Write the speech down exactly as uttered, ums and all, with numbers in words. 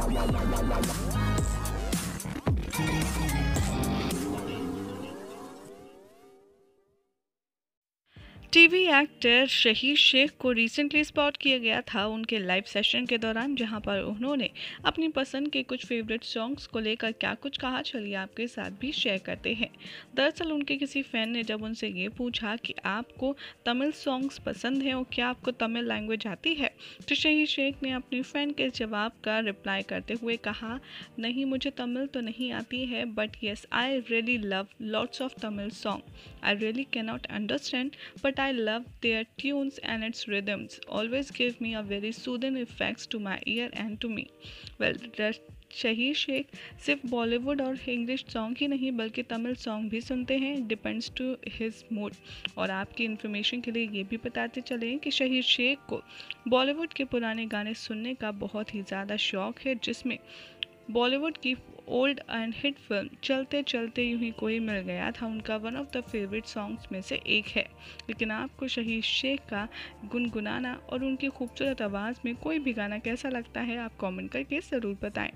TV actor शहीद शेख को recently spot किया गया था उनके लाइव सेशन के दौरान, जहां पर उन्होंने अपनी पसंद के कुछ फेवरेट सॉन्ग्स को लेकर क्या कुछ कहा, चलिए आपके साथ भी शेयर करते हैं। दरअसल उनके किसी फैन ने जब उनसे ये पूछा कि आपको तमिल सॉन्ग्स पसंद हैं और क्या आपको तमिल लैंग्वेज आती है, तो शहीद शेख ने अपनी फैन के जवाब का रिप्लाई करते हुए कहा, नहीं मुझे तमिल तो नहीं आती है, but yes I really love lots of Tamil song. I really cannot understand but I love their tunes and its rhythms always give me a very soothing effects to my ear and to me. Well, शहीद शेख सिर्फ बॉलीवुड और English song ही नहीं बल्कि Tamil song भी सुनते हैं, depends to his mood. और आपकी इन्फॉर्मेशन के लिए ये भी बताते चलें कि शहीद शेख को बॉलीवुड के पुराने गाने सुनने का बहुत ही ज़्यादा शौक है, जिसमें बॉलीवुड की ओल्ड एंड हिट फिल्म चलते चलते यूं ही कोई मिल गया था उनका one of the favourite songs में से एक है। लेकिन आपको शहीद शेख का गुनगुनाना और उनकी खूबसूरत आवाज़ में कोई भी गाना कैसा लगता है, आप कमेंट करके ज़रूर बताएं।